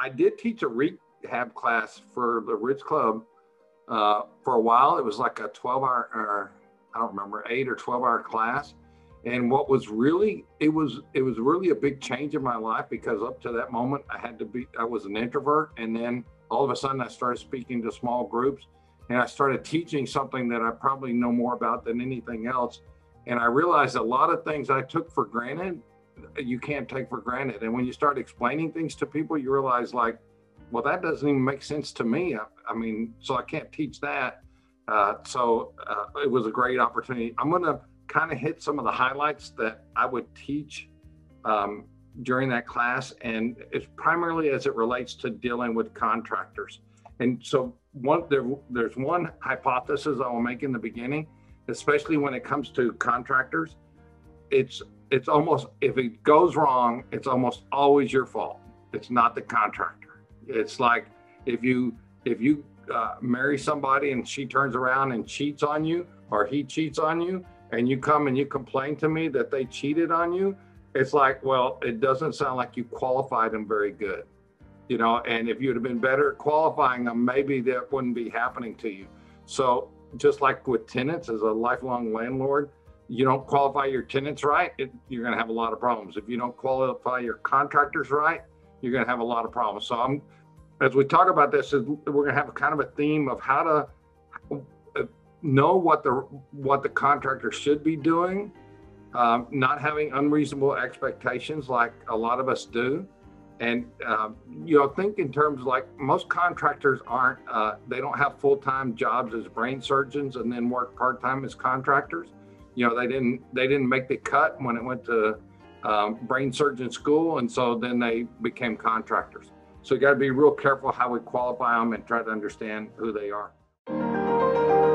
I did teach a rehab class for the Ridge Club for a while. It was like a 12-hour, or I don't remember, 8 or 12-hour class. And what was really, it was really a big change in my life, because up to that moment I was an introvert. And then all of a sudden I started speaking to small groups, and I started teaching something that I probably know more about than anything else. And I realized a lot of things I took for granted, you can't take for granted. And when you start explaining things to people, you realize, like, well, that doesn't even make sense to me. I mean, so I can't teach that. So it was a great opportunity. I'm going to kind of hit some of the highlights that I would teach during that class. And it's primarily as it relates to dealing with contractors. And so there's one hypothesis I will make in the beginning, especially when it comes to contractors. It's almost, if it goes wrong, it's almost always your fault. It's not the contractor. It's like if you marry somebody and she turns around and cheats on you, or he cheats on you, and you come and you complain to me that they cheated on you, it's like, well, it doesn't sound like you qualified them very good, you know. And if you'd have been better at qualifying them, maybe that wouldn't be happening to you. So just like with tenants, as a lifelong landlord, you don't qualify your tenants right, you're going to have a lot of problems. If you don't qualify your contractors right, you're going to have a lot of problems. So as we talk about this, we're going to have kind of a theme of how to know what the contractor should be doing, not having unreasonable expectations like a lot of us do. And, think in terms like most contractors they don't have full-time jobs as brain surgeons and then work part-time as contractors. They didn't make the cut when it went to brain surgeon school. And so then they became contractors. So you got to be real careful how we qualify them and try to understand who they are.